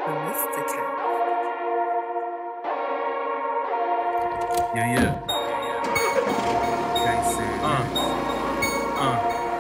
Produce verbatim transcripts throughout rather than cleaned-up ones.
Yeah, yeah. Uh, uh.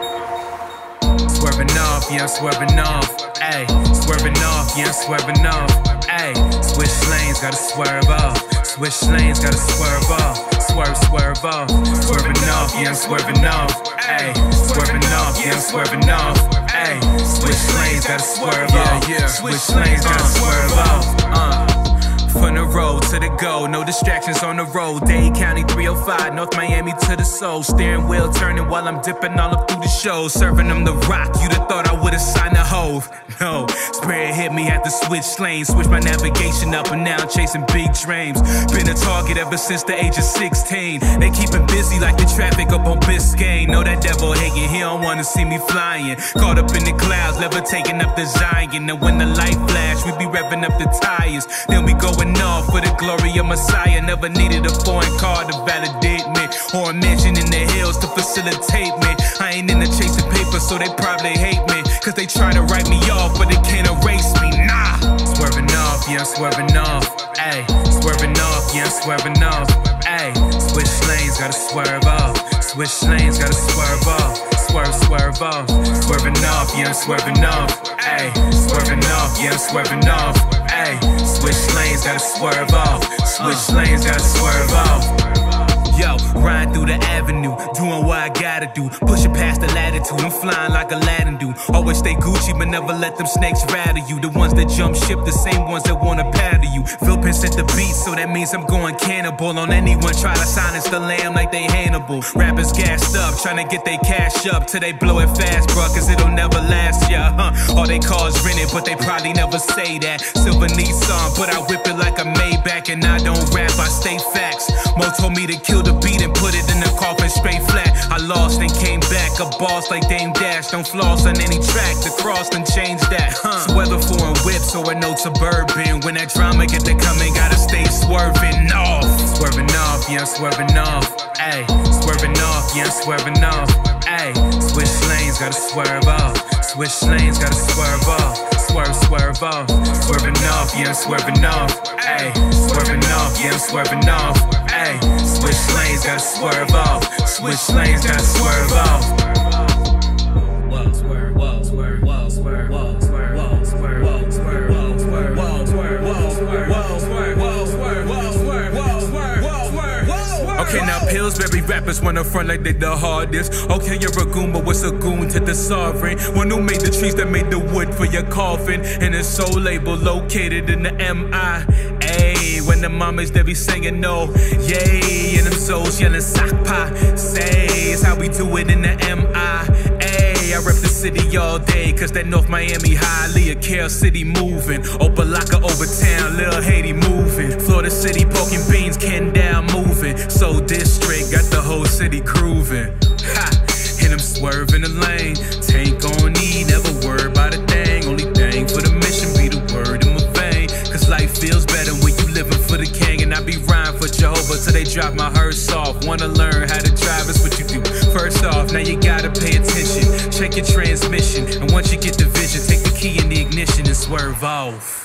Swerving off, yeah, I'm swerving off. Ayy, swerving off, yeah, I'm swerving off. Ayy, switch lanes, gotta swerve off. Switch lanes, gotta swerve off. Swerve, swerve off. Swerving off, yeah, I'm swerving off. Ayy, swerving off, yeah, I'm swerving off. Ayy, switch lanes, gotta swerve off. Yeah, yeah. Switch lanes, gotta swerve off. Uh. From the road to the go, no distractions on the road. Dade County three oh five, North Miami to the soul. Steering wheel turning while I'm dipping all up through the show. Serving them the rock, you'd have thought I would've signed a Hove. No, spread hit me, had to switch lanes. Switch my navigation up and now chasing big dreams. Been a target ever since the age of sixteen. They keeping busy like the traffic up on Biscayne. Know that devil hating, he don't wanna see me flying. Caught up in the clouds, levitating up the Zion. And when the light flash, we be revving up the tires. Then we going off for the glory of Messiah. Never needed a foreign car to validate me, or a mansion in the hills to facilitate me. I ain't into chasing paper, so they probably hate me, cause they try to write me off, but they can't erase me, nah. Swerving off, yeah, I'm swerving off. Ayy, swerving off, yeah, I'm swerving off. Ayy, switch lanes, gotta swerve off. Switch lanes, gotta swerve off. Swerve, swerve off. Swerving off, yeah, I'm swerving off. Ayy, swerving off, yeah, I'm swerving off. Ayy, switch lanes, gotta swerve off. Switch lanes, gotta swerve off. Yo, riding through the avenue, doing what I gotta do. Pushing past the latitude, I'm flying like Aladdin do. Always stay Gucci, but never let them snakes rattle you. The ones that jump ship, the same ones that wanna paddle you. Philpin set the beat, so that means I'm going cannibal on anyone try to silence the lamb like they Hannibal. Rappers gassed up, trying to get they cash up till they blow it fast, bruh, cause it'll never last, yeah, huh. All they cars rented, but they probably never say that. Silver Nissan, but I whip it like a Maybach. And I don't rap, I stay facts. Mo told me to kill the beat and put it in the coffin straight flat. I lost and came back, a boss like Dame Dash. Don't floss on any track, the cross done changed that, huh. So whether foreign whips or a no suburban, when that drama get to coming, gotta stay swerving off. Swerving off, yeah, I'm swerving off. Ayy, swerving off, yeah, I'm swerving off. Ayy, switch lanes, gotta swerve off. Switch lanes, gotta swerve off. Swerve, swerve off. Swerving off, yeah, I'm swerving off. Ayy, swerving off, yeah, I'm swerving off. Ayy, switch lanes, gotta swerve off. Switch lanes, gotta swerve off. Whoa, swerve, whoa, swerve, whoa, swerve, whoa, swerve, whoa, swerve, whoa, swerve, whoa, swerve, whoa, swerve, whoa, swerve, whoa, swerve, whoa, swerve, whoa, swerve, whoa, swerve, whoa, swerve, whoa. Okay, now Pillsbury rappers wanna front like they the hardest. Okay, you're a goon, but what's a goon to the sovereign? One who made the trees that made the wood for your coffin, and a soul label located in the M I A. When the mamas they be singing no, yay, and them souls yelling Sakpa, say, it's how we do it in the M I A. I rep the city all day, cause that North Miami Hialeah, Carol City moving. Opalaka over town, Lil Haiti moving. Florida City poking beans, Kendall moving. Soul District got the whole city grooving. Ha! And I'm swerving the lane. Tank on E, never worry about a thing. Only thing for the mission be the word in my vein. Cause life feels better when you living for the king. And I be rhyme for Jehovah till they drop my hearse off. Wanna learn how to drive, it's what you do. First off, now you gotta pay attention. Check your transmission, and once you get the vision, take the key in the ignition and swerve off.